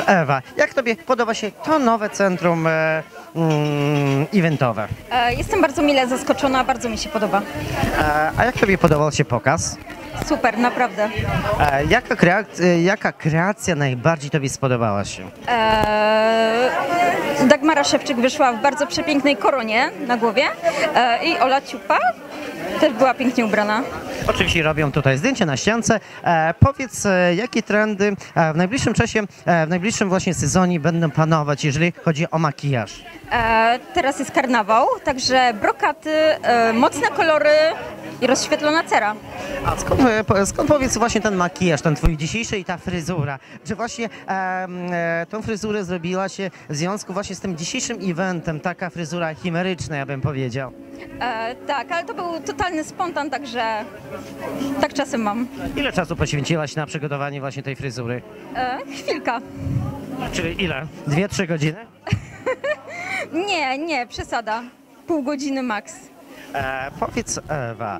Ewa, jak tobie podoba się to nowe centrum eventowe? Jestem bardzo mile zaskoczona, bardzo mi się podoba. A jak tobie podobał się pokaz? Super, naprawdę. Jaka kreacja najbardziej tobie spodobała się? Dagmara Szewczyk wyszła w bardzo przepięknej koronie na głowie i Ola Ciupa też była pięknie ubrana. Oczywiście robią tutaj zdjęcie na ściance. Powiedz, jakie trendy w najbliższym czasie, w najbliższym właśnie sezonie będą panować, jeżeli chodzi o makijaż? Teraz jest karnawał, także brokaty, mocne kolory i rozświetlona cera. A skąd powiedz właśnie ten makijaż, ten twój dzisiejszy i ta fryzura? Czy właśnie tą fryzurę zrobiła się w związku właśnie z tym dzisiejszym eventem, taka fryzura chimeryczna, ja bym powiedział? Tak, ale to był totalny spontan, także tak czasem mam. Ile czasu poświęciłaś na przygotowanie właśnie tej fryzury? Chwilka. Czyli ile? 2-3 godziny? Nie, przesada. Pół godziny max. Powiedz Ewa,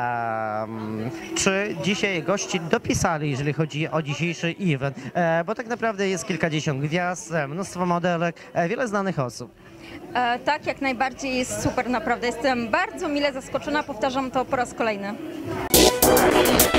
czy dzisiaj gości dopisali, jeżeli chodzi o dzisiejszy event? Bo tak naprawdę jest kilkadziesiąt gwiazd, mnóstwo modelek, wiele znanych osób. Tak, jak najbardziej jest super, naprawdę. Jestem bardzo mile zaskoczona, powtarzam to po raz kolejny.